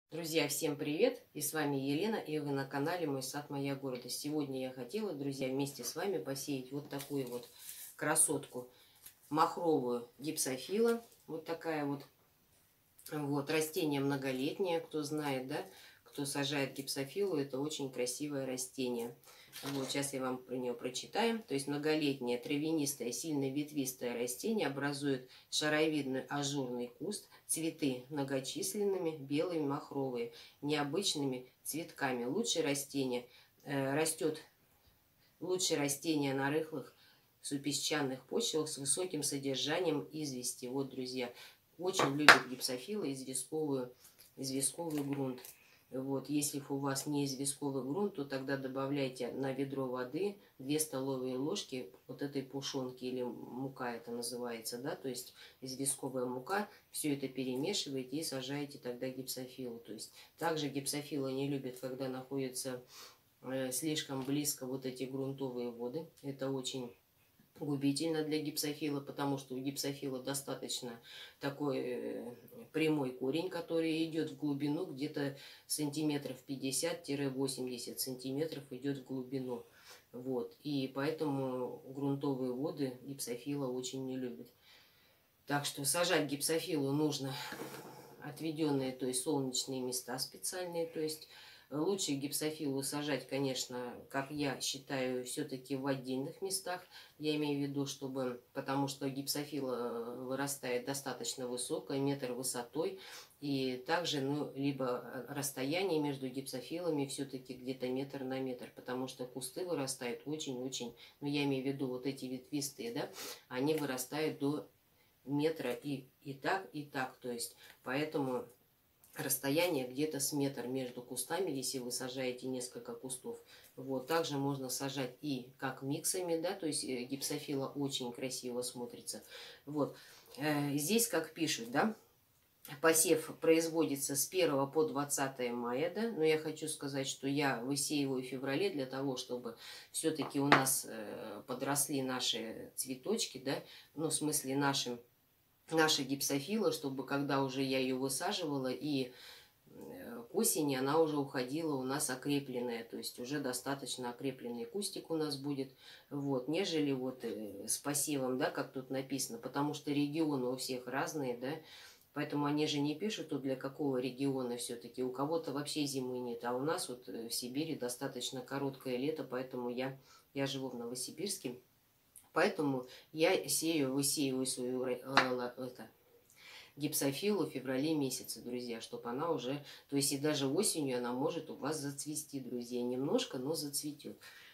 Друзья, всем привет! И с вами Елена, и вы на канале Мой сад, моя гордость. Сегодня я хотела, друзья, вместе с вами посеять вот такую вот красотку, махровую гипсофила. Вот такая вот. Растение многолетнее, кто знает, да, кто сажает гипсофилу, это очень красивое растение. Сейчас я вам про нее прочитаю. То есть многолетнее травянистое, сильно ветвистое растение образует шаровидный ажурный куст, цветы многочисленными, белыми, махровые, необычными цветками. Лучшее растение на рыхлых супесчаных почвах с высоким содержанием извести. Вот, друзья, очень любят гипсофилы известковый грунт. Если у вас не известковый грунт, то тогда добавляйте на ведро воды 2 столовые ложки вот этой пушонки, или мука это называется, да, то есть известковая мука. Все это перемешиваете и сажаете тогда гипсофилу. То есть также гипсофила не любит, когда находятся слишком близко вот эти грунтовые воды. Это очень губительно для гипсофила, потому что у гипсофила достаточно такой прямой корень, который идет в глубину, где-то сантиметров 50-80 сантиметров идет в глубину. И поэтому грунтовые воды гипсофила очень не любит. Так что сажать гипсофилу нужно отведенные, то есть солнечные места специальные, то есть лучше гипсофилу сажать, конечно, как я считаю, все-таки в отдельных местах. Я имею в виду, потому что гипсофила вырастает достаточно высокая, метр высотой. И также, либо расстояние между гипсофилами все-таки где-то метр на метр, потому что кусты вырастают очень-очень, я имею в виду вот эти ветвистые, да, они вырастают до метра и так, то есть, поэтому расстояние где-то с метр между кустами, если вы сажаете несколько кустов. Также можно сажать и как миксами, да, то есть гипсофила очень красиво смотрится. Здесь, как пишут, да, посев производится с 1 по 20 мая, да, но я хочу сказать, что я высеиваю в феврале для того, чтобы все-таки у нас подросли наши цветочки, да, в смысле наша гипсофила, чтобы когда уже я ее высаживала, и к осени она уже уходила у нас окрепленная, то есть уже достаточно окрепленный кустик у нас будет, нежели с посевом, да, как тут написано, потому что регионы у всех разные, да, поэтому они же не пишут, тут для какого региона все-таки, у кого-то вообще зимы нет, а у нас в Сибири достаточно короткое лето, поэтому я живу в Новосибирске. Поэтому я высеиваю свою гипсофилу в феврале месяце, друзья, чтобы она уже, то есть и даже осенью она может у вас зацвести, друзья, немножко, но зацветет.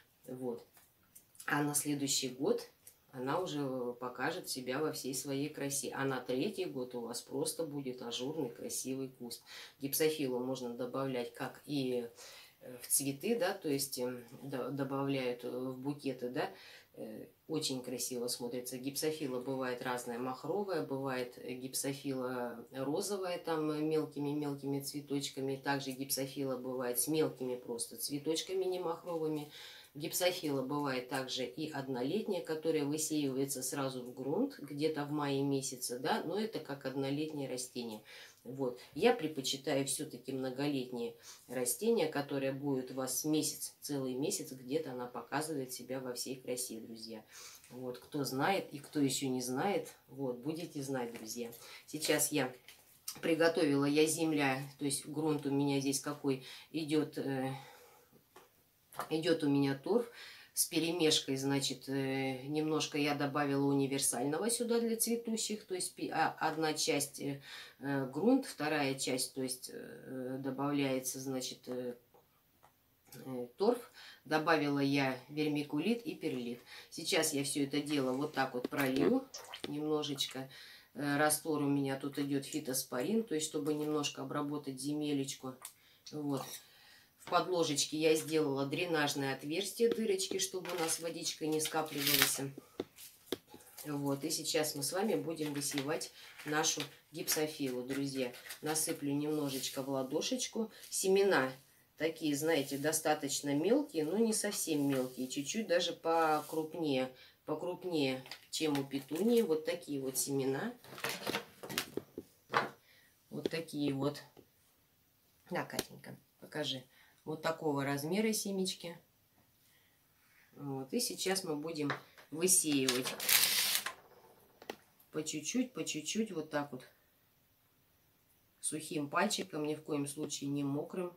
А на следующий год она уже покажет себя во всей своей красе. А на 3-й год у вас просто будет ажурный красивый куст. Гипсофилу можно добавлять как и в цветы, да, то есть добавляют в букеты, да, очень красиво смотрится. Гипсофила бывает разная, махровая, бывает гипсофила розовая, там мелкими-мелкими цветочками. Также гипсофила бывает с мелкими просто цветочками, не махровыми. Гипсофила бывает также и однолетняя, которая высеивается сразу в грунт, где-то в мае месяце, да, но это как однолетнее растение. Я предпочитаю все-таки многолетние растения, которые будут у вас целый месяц, где-то она показывает себя во всей красе, друзья. Кто знает и кто еще не знает, будете знать, друзья. Сейчас я приготовила земля, то есть грунт у меня здесь какой идет у меня торф с перемешкой, значит, немножко я добавила универсального сюда для цветущих, то есть одна часть грунт, вторая часть, то есть добавляется, значит, торф, добавила я вермикулит и перлит. Сейчас я все это дело вот так вот пролью немножечко. Раствор у меня тут идет фитоспорин, то есть чтобы немножко обработать земелечку. В подложечке я сделала дренажное отверстие, дырочки, чтобы у нас водичка не скапливалась. И сейчас мы с вами будем высевать нашу гипсофилу, друзья. Насыплю немножечко в ладошечку. Семена такие, знаете, достаточно мелкие, но не совсем мелкие. Чуть-чуть даже покрупнее, чем у петунии. Вот такие вот семена. Вот такие вот Да, Катенька, покажи. Вот такого размера семечки. Вот. И сейчас мы будем высеивать по чуть-чуть, вот так вот. Сухим пальчиком, ни в коем случае не мокрым.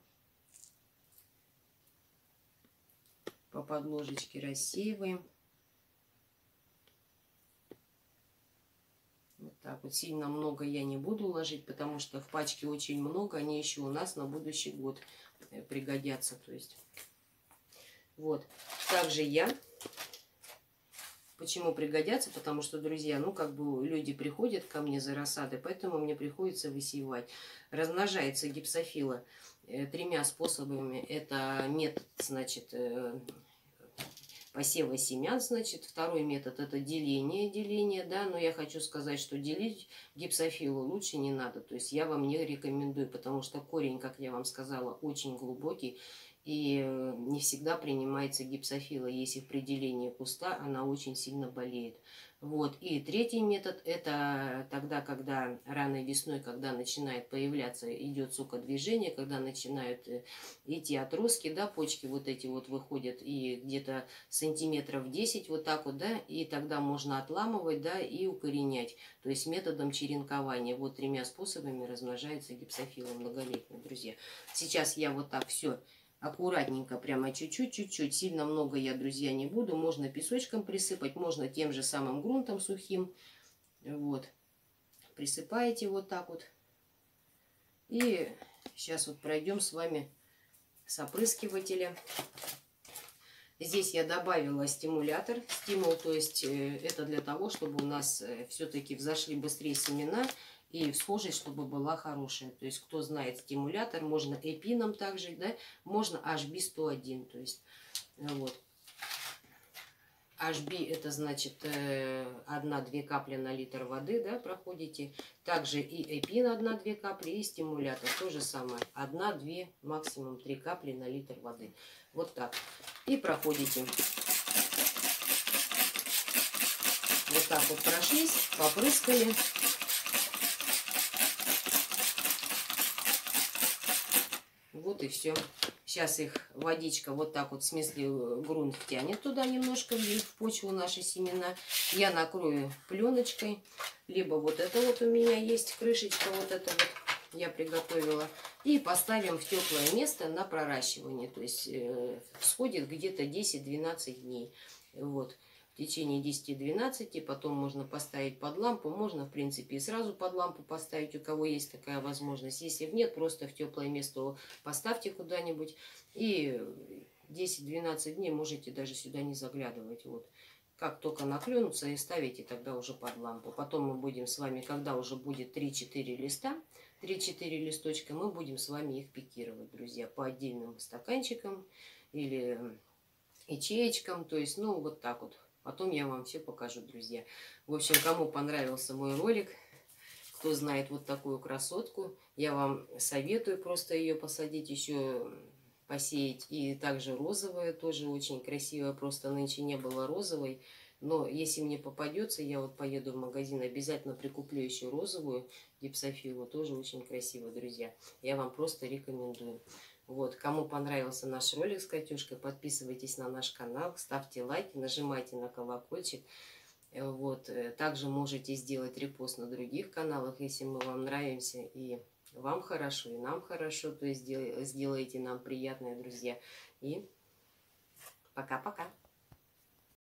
По подложечке рассеиваем. Вот так вот. Сильно много я не буду ложить, потому что в пачке очень много. Они еще у нас на будущий год пригодятся. То есть. Вот. Также я... Почему пригодятся? Потому что, друзья, ну, как бы люди приходят ко мне за рассадой, поэтому мне приходится высевать. Размножается гипсофила тремя способами. Это метод, значит, посева семян, значит. Второй метод – это деление, да. Но я хочу сказать, что делить гипсофилу лучше не надо. То есть я вам не рекомендую, потому что корень, как я вам сказала, очень глубокий. И не всегда принимается гипсофила, если в пределении куста она очень сильно болеет. Вот. И третий метод – это тогда, когда ранней весной, когда начинает появляться, идет сокодвижение, когда начинают идти отростки, да, почки вот эти вот выходят, и где-то сантиметров 10 вот так вот, да, и тогда можно отламывать, да, и укоренять. То есть методом черенкования. Вот тремя способами размножается гипсофила многолетняя, друзья. Сейчас я вот так все аккуратненько, прямо чуть-чуть, сильно много я, друзья, не буду. Можно песочком присыпать, можно тем же самым грунтом сухим. Вот. Присыпаете вот так вот. И сейчас вот пройдем с вами с опрыскивателя. Здесь я добавила стимулятор. Стимул, то есть это для того, чтобы у нас все-таки взошли быстрее семена. И всхожесть, чтобы была хорошая. То есть, кто знает стимулятор, можно эпином также, да, можно HB101. То есть, вот. HB это значит 1-2 капли на литр воды, да, проходите. Также и эпин 1-2 капли, и стимулятор. То же самое. 1-2, максимум 3 капли на литр воды. Вот так. И проходите. Вот так вот прошлись, попрыскали. Вот и все. Сейчас их водичка вот так вот, в смысле грунт втянет туда немножко в почву наши семена. Я накрою пленочкой. Либо вот это вот у меня есть крышечка, вот это вот я приготовила. И поставим в теплое место на проращивание. То есть всходит где-то 10-12 дней. Вот. В течение 10-12, потом можно поставить под лампу, можно, в принципе, и сразу под лампу поставить, у кого есть такая возможность. Если нет, просто в теплое место поставьте куда-нибудь, и 10-12 дней можете даже сюда не заглядывать. Вот. Как только наклюнутся, и ставите тогда уже под лампу. Потом мы будем с вами, когда уже будет 3-4 листа, 3-4 листочка, мы будем с вами их пикировать, друзья, по отдельным стаканчикам или ячеечкам, то есть, ну, вот так вот. Потом я вам все покажу, друзья. В общем, кому понравился мой ролик, кто знает вот такую красотку, я вам советую просто ее посадить, еще посеять. И также розовая, тоже очень красивая, просто нынче не было розовой. Но если мне попадется, я вот поеду в магазин, обязательно прикуплю еще розовую гипсофилу, тоже очень красиво, друзья. Я вам просто рекомендую. Вот, кому понравился наш ролик с Катюшкой, подписывайтесь на наш канал, ставьте лайки, нажимайте на колокольчик. Вот, также можете сделать репост на других каналах, если мы вам нравимся, и вам хорошо, и нам хорошо, то есть сделайте нам приятное, друзья. И пока-пока.